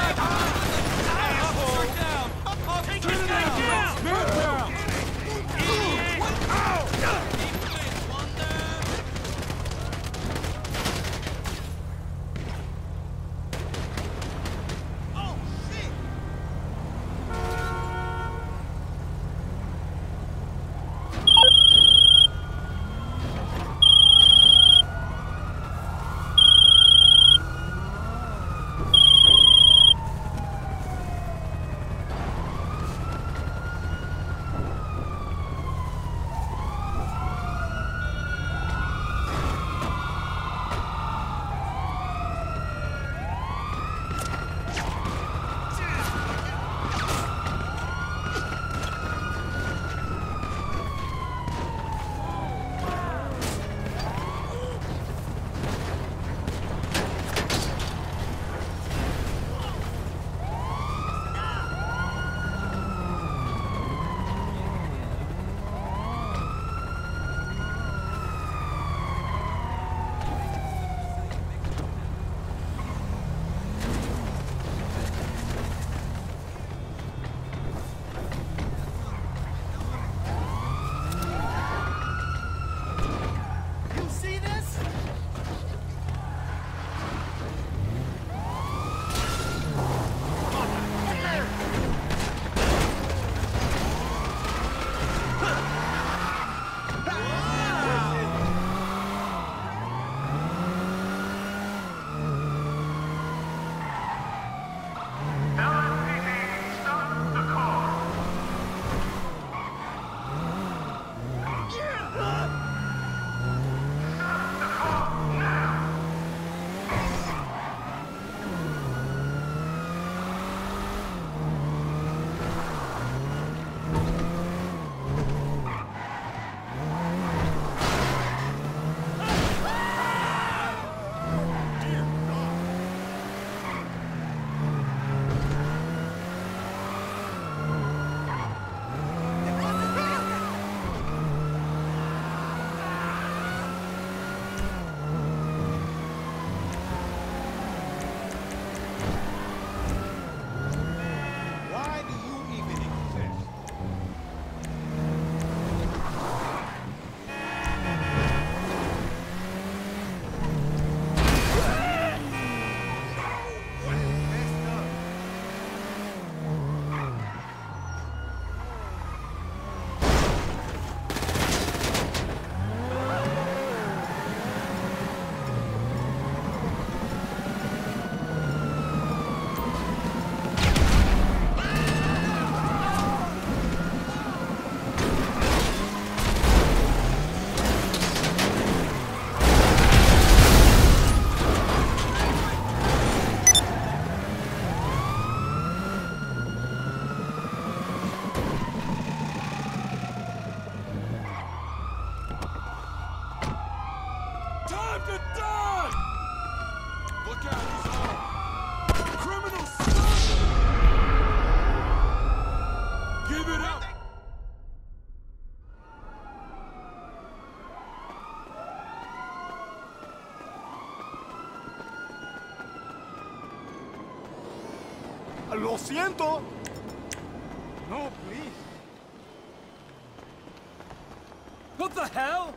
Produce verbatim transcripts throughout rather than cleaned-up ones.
Lo siento. No, please. What the hell?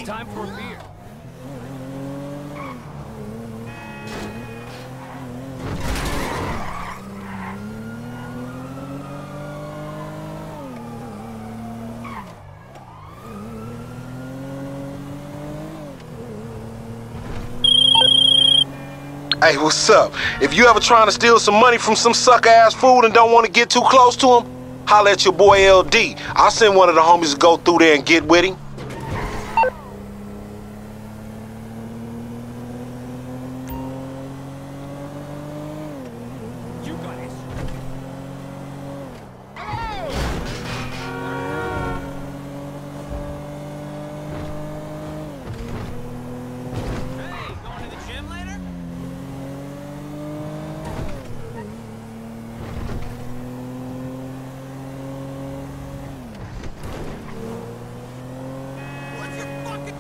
Time for a beer. Hey, what's up? If you ever trying to steal some money from some sucker-ass fool and don't want to get too close to him, holla at your boy L D. I'll send one of the homies to go through there and get with him. You got it. Hey, going to the gym later? What's your fucking...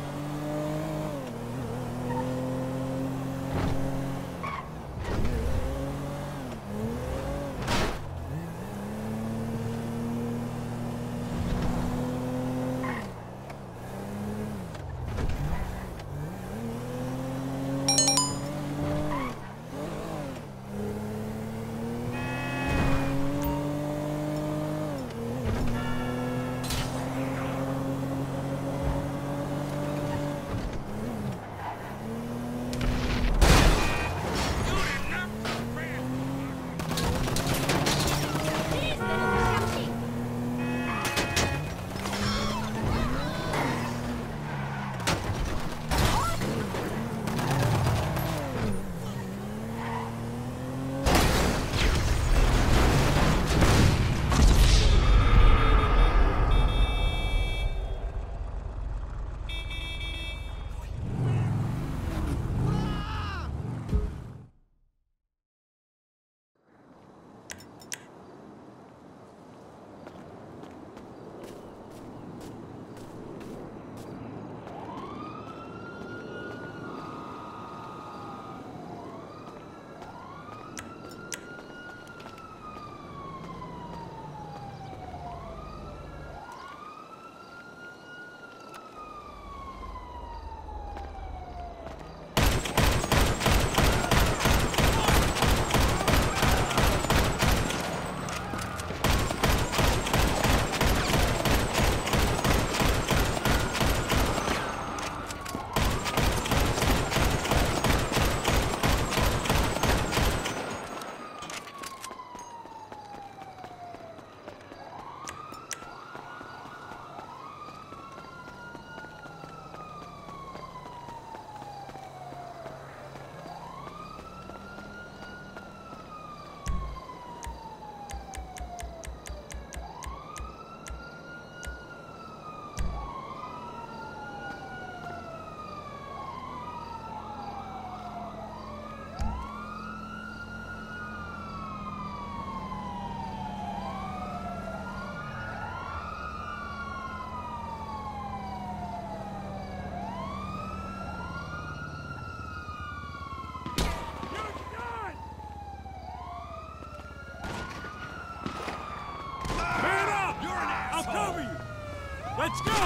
Man up! You're an asshole! I'll cover you! Let's go!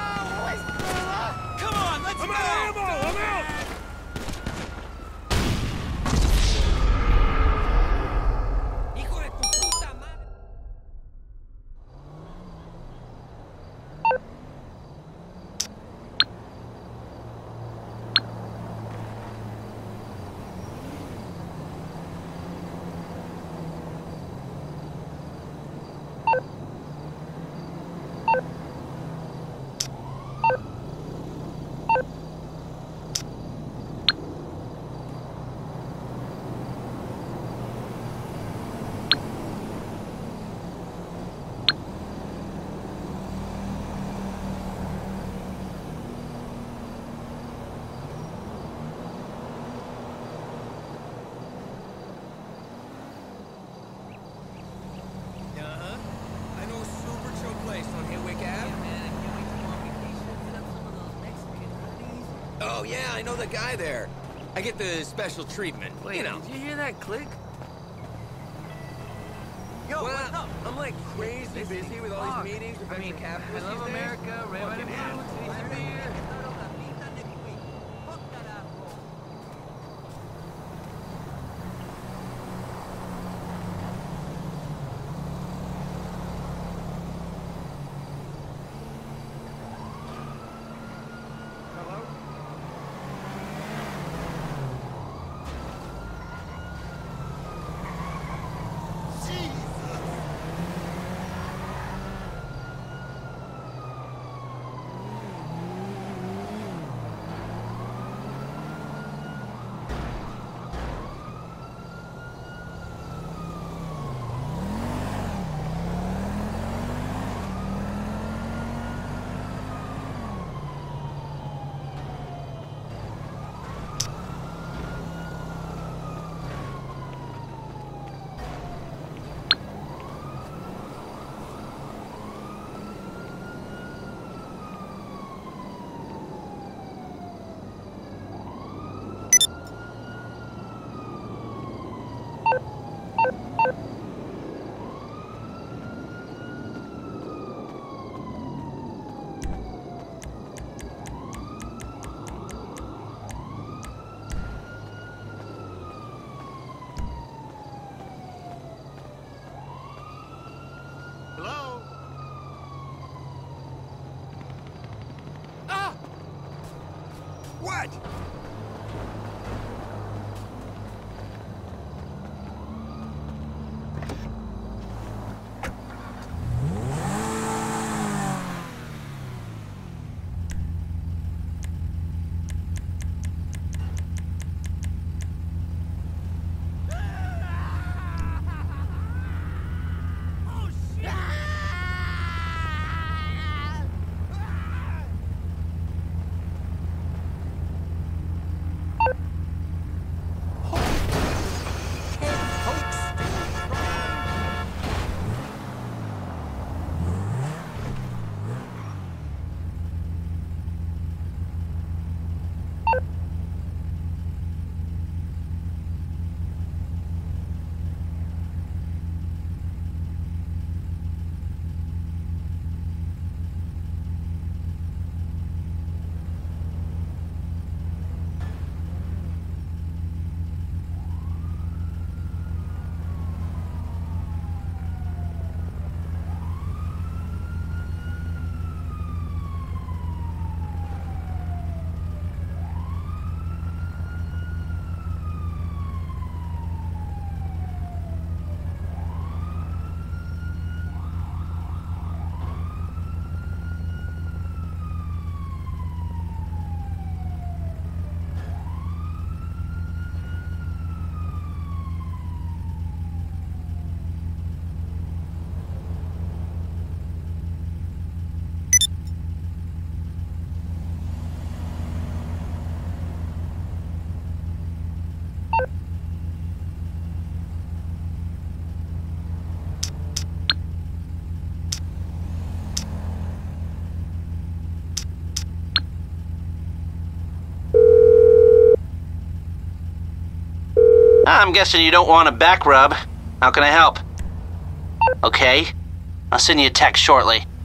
Come on, let's I'm go! out of ammo! I'm out! Hijo de tu puta madre! Oh, yeah, I know the guy there. I get the special treatment, Wait, you know. did you hear that click? Yo, well, what's up? I'm like crazy This busy with all fuck. these meetings with I venture mean, capitalists I love these days. America, red, white, and blue, titties and beer. Hello? Ah! What? I'm guessing you don't want a back rub. How can I help? Okay. I'll send you a text shortly.